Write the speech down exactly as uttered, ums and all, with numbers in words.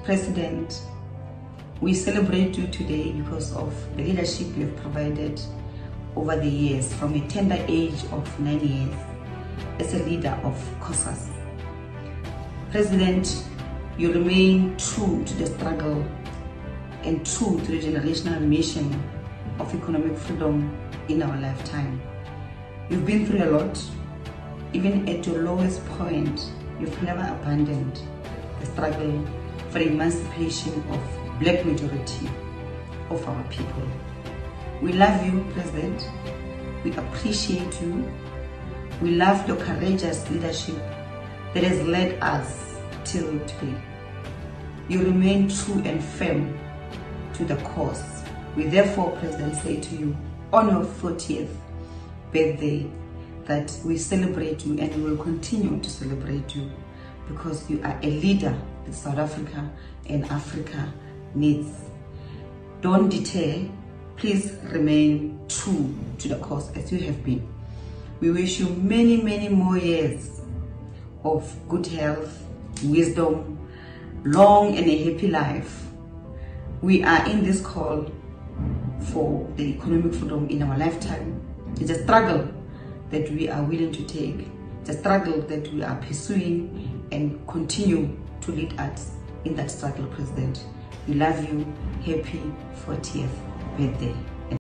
President, we celebrate you today because of the leadership you have provided over the years, from a tender age of nine years as a leader of COSAS. President, you remain true to the struggle and true to the generational mission of economic freedom in our lifetime. You've been through a lot. Even at your lowest point, you've never abandoned the struggle for the emancipation of black majority of our people. We love you, President. We appreciate you. We love your courageous leadership that has led us till today. You remain true and firm to the cause. We therefore, President, say to you on your fortieth birthday that we celebrate you, and we will continue to celebrate you because you are a leader that South Africa and Africa needs. Don't deter. Please remain true to the cause as you have been. We wish you many, many more years of good health, wisdom, long and a happy life. We are in this call for the economic freedom in our lifetime. It's a struggle that we are willing to take. It's a struggle that we are pursuing and continue to lead us in that struggle, President. We love you. Happy fortieth birthday.